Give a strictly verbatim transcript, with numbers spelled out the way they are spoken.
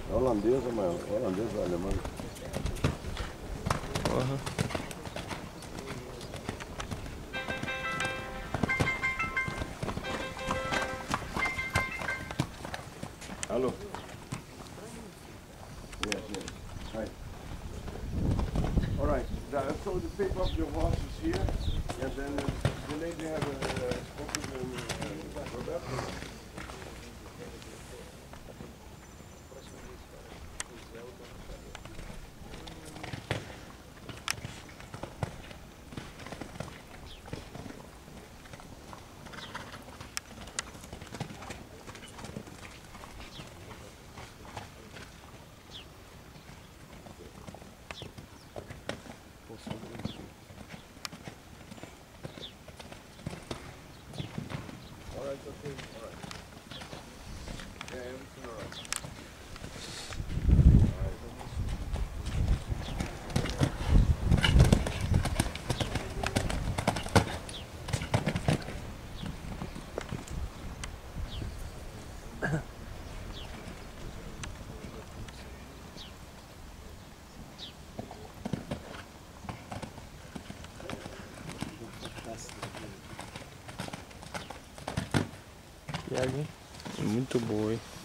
É holandesa, mas holandesa alemã. Porra. Hello. Yes, yes. Hi. All right. So to pick up your horses here, and then uh, the lady have a uh, spoken uh, Roberto. All right, okay, all right. Yeah, everything all right. Viagem muito boa, hein?